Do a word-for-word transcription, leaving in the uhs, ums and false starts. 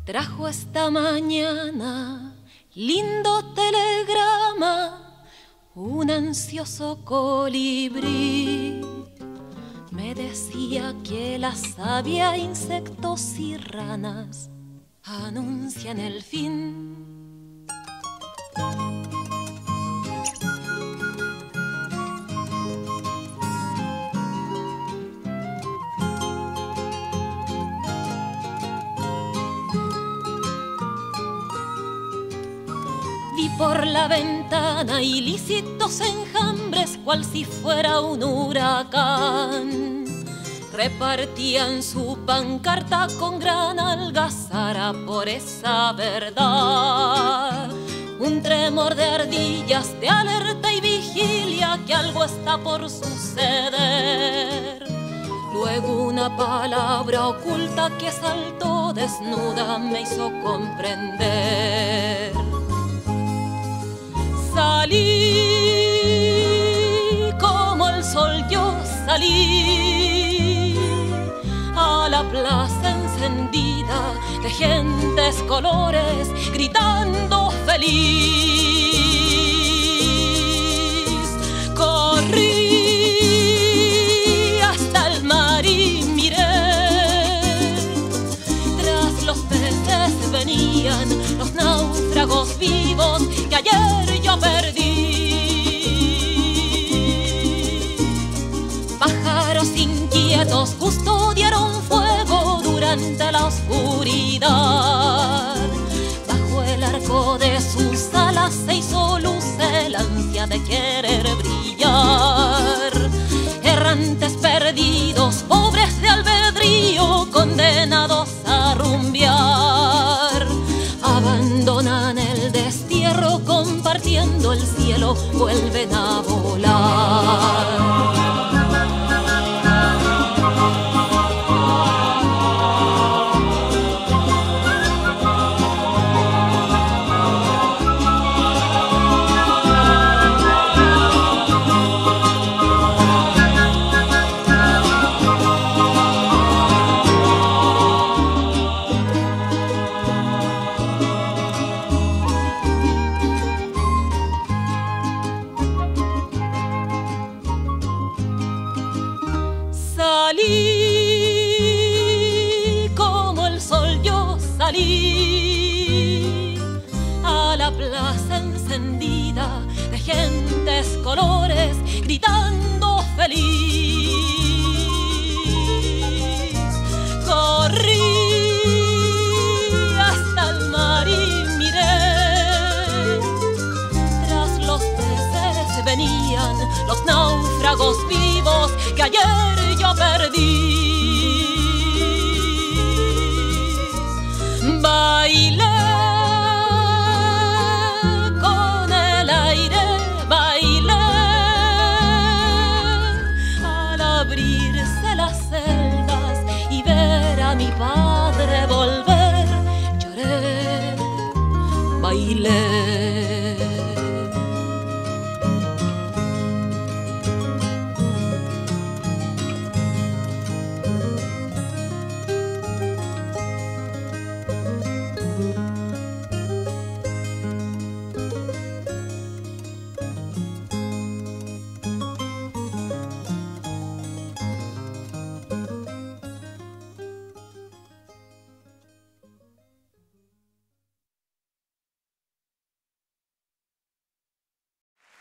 Trajo esta mañana lindo telegrama, un ansioso colibrí. Me decía que la savia, insectos y ranas anuncian el fin. Vi por la ventana ilícitos enjambres, cual si fuera un huracán. Repartían su pancarta con gran algazara por esa verdad. Un tremor de ardillas de alerta y vigilia que algo está por suceder. Luego una palabra oculta que saltó desnuda me hizo comprender. Salí como el sol, yo salí a la plaza encendida de gentes colores gritando feliz. Corrí hasta el mar y miré, tras los peces venían los náufragos vivos que ayer yo perdí. Pájaros inquietos custodiaron fuego durante la oscuridad. Bajo el arco de sus alas se hizo luz el ansia de querer brillar. Errantes perdidos, pobres de albedrío, condenados a rumbear, abandonan el destierro compartiendo el cielo, vuelven a volar. Salí como el sol, yo salí a la plaza encendida de gentes colores gritando feliz. Corrí hasta el mar y miré, tras los peces venían los náufragos vivos que ayer yo perdí. Bailé con el aire, bailé al abrirse las celdas y ver a mi padre volver. Lloré, bailé.